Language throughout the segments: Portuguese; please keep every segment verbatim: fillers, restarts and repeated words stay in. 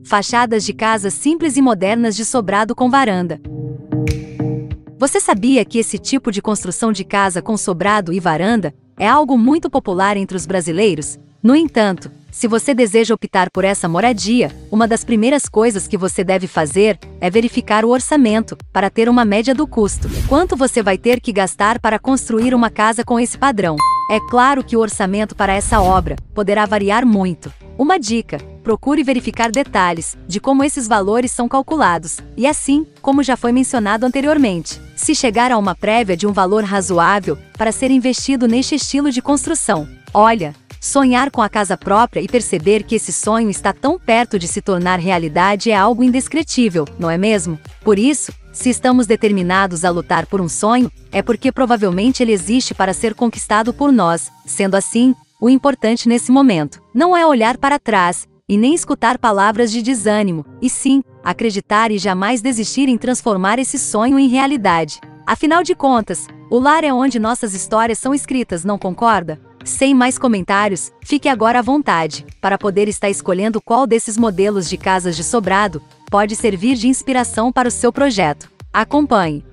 Fachadas de casas simples e modernas de sobrado com varanda. Você sabia que esse tipo de construção de casa com sobrado e varanda é algo muito popular entre os brasileiros? No entanto, se você deseja optar por essa moradia, uma das primeiras coisas que você deve fazer é verificar o orçamento, para ter uma média do custo. Quanto você vai ter que gastar para construir uma casa com esse padrão? É claro que o orçamento para essa obra poderá variar muito. Uma dica: procure verificar detalhes de como esses valores são calculados, e assim, como já foi mencionado anteriormente, se chegar a uma prévia de um valor razoável para ser investido neste estilo de construção. Olha, sonhar com a casa própria e perceber que esse sonho está tão perto de se tornar realidade é algo indescritível, não é mesmo? Por isso, se estamos determinados a lutar por um sonho, é porque provavelmente ele existe para ser conquistado por nós. Sendo assim, o importante nesse momento não é olhar para trás e nem escutar palavras de desânimo, e sim, acreditar e jamais desistir em transformar esse sonho em realidade. Afinal de contas, o lar é onde nossas histórias são escritas, não concorda? Sem mais comentários, fique agora à vontade, para poder estar escolhendo qual desses modelos de casas de sobrado pode servir de inspiração para o seu projeto. Acompanhe!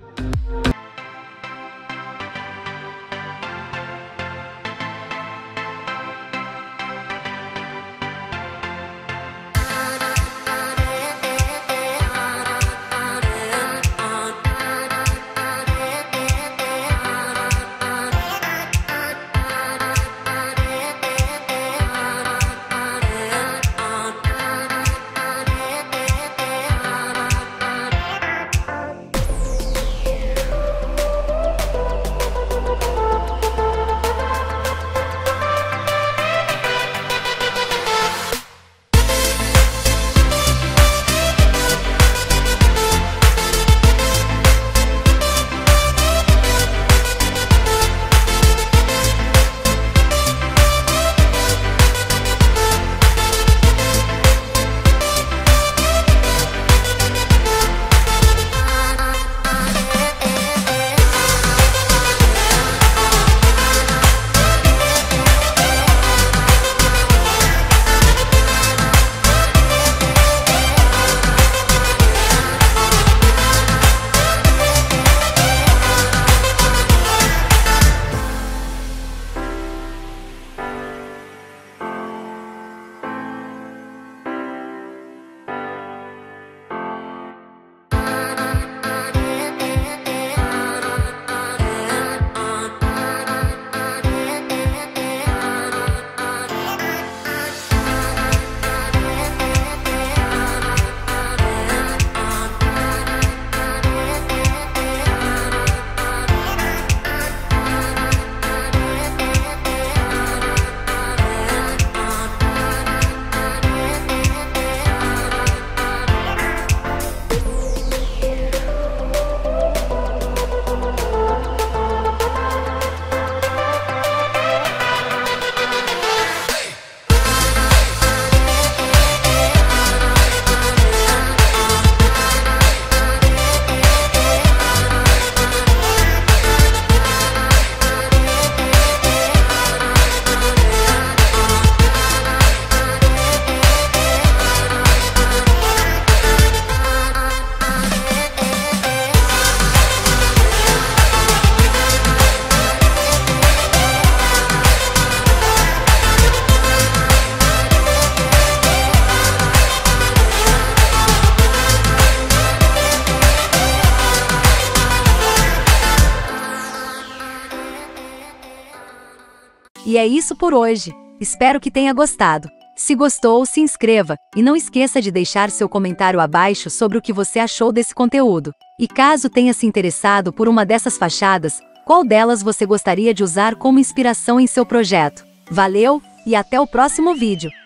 E é isso por hoje. Espero que tenha gostado. Se gostou, se inscreva, e não esqueça de deixar seu comentário abaixo sobre o que você achou desse conteúdo. E caso tenha se interessado por uma dessas fachadas, qual delas você gostaria de usar como inspiração em seu projeto? Valeu, e até o próximo vídeo!